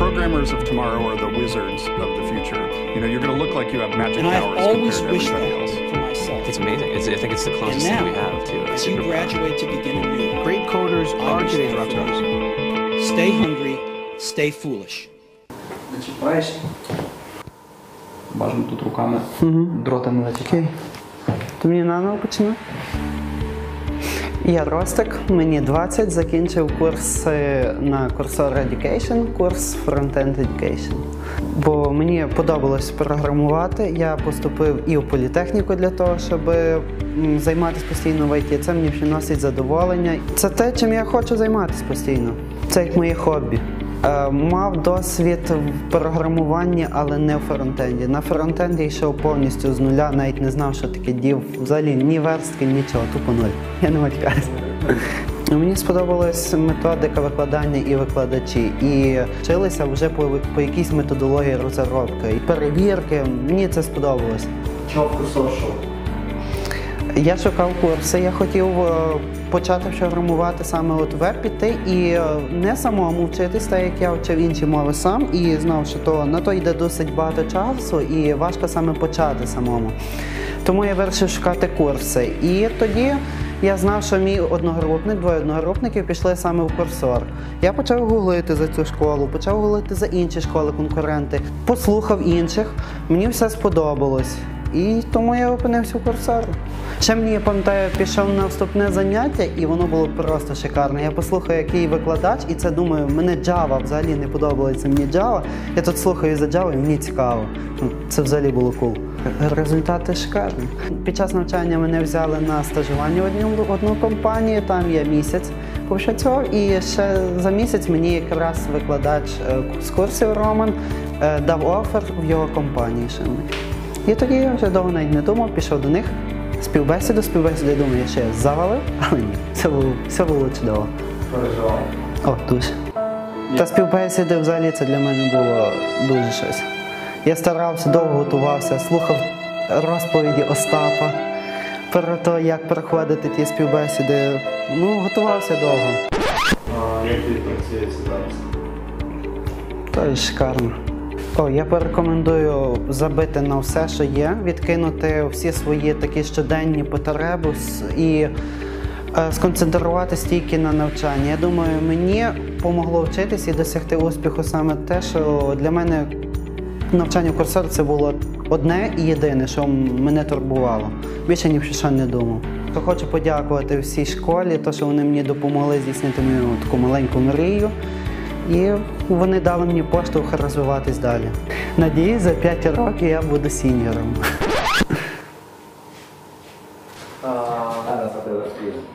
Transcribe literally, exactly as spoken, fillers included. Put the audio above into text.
programmers of tomorrow are the wizards of the future. You know, you're going to look like you have magic and powers I've always compared to wished everybody that else. for myself. It's amazing. It's, I think it's the And closest now, thing we have to a as you superpower. graduate to begin anew, Great coders are today's rock stars. stay hungry, stay foolish. Зачіпаєш. Бажано тут руками дрота не зачіпати. То мені наново почну. Я Ростик, мені двадцять, закінчив курс на Coursera Education, курс Front-End Education. Бо мені подобалось програмувати, я поступив і в політехніку для того, щоб займатися постійно в ай ті. Це мені приносить задоволення. Це те, чим я хочу займатися постійно. Це як моє хобі. Мав досвід в програмуванні, але не в фронтенді. На фронтенді йшов повністю з нуля, навіть не знав, що таке дів. Взагалі ні верстки, нічого, тупо нуль. Я не матькаюся. Мені сподобалась методика викладання і викладачі. І вчилися вже по, по якійсь методології розробки. І перевірки, мені це сподобалось. Чого в курсор шов? Я шукав курси, я хотів почати програмувати саме от веб піти і не самому вчитись, так як я вчив інші мови сам і знав, що то, на то йде досить багато часу і важко саме почати самому. Тому я вирішив шукати курси. І тоді я знав, що мій одногрупник, двоє одногрупників пішли саме в Coursera. Я почав гуглити за цю школу, почав гуглити за інші школи-конкуренти, послухав інших, мені все сподобалось. І тому я опинився в Coursera. Ще мені, я пам'ятаю, пішов на вступне заняття, і воно було просто шикарне. Я послухав, який викладач, і це, думаю, мене Java взагалі не подобається, мені Java. Я тут слухаю за Java, і мені цікаво. Це взагалі було кул. Результати шикарні. Під час навчання мене взяли на стажування в одну, в одну компанію, там я місяць попрацював, і ще за місяць мені якраз викладач з курсів Роман дав офер в його компанії. І тоді я вже довго навіть не думав, пішов до них. Співбесіду, співбесіду, я думаю, що я завалив, але ні, все було, все було чудово. Переживав. О, дуже. Та співбесіди взагалі це для мене було дуже щось. Я старався, довго готувався, слухав розповіді Остапа про те, як проходити ті співбесіди. Ну, готувався довго. А як тобі працюється зараз? Це шикарно. О, я порекомендую забити на все, що є, відкинути всі свої такі щоденні потреби і е, сконцентруватися тільки на навчанні. Я думаю, мені допомогло вчитись і досягти успіху саме те, що для мене навчання в Coursera це було одне і єдине, що мене турбувало. Більше ні про що не думав. То хочу подякувати всій школі, то, що вони мені допомогли здійснити мою таку маленьку мрію. І вони дали мені поштовх розвиватись далі. Надіюсь, за п'ять років я буду сіньором. А, зараз я тебе розповім.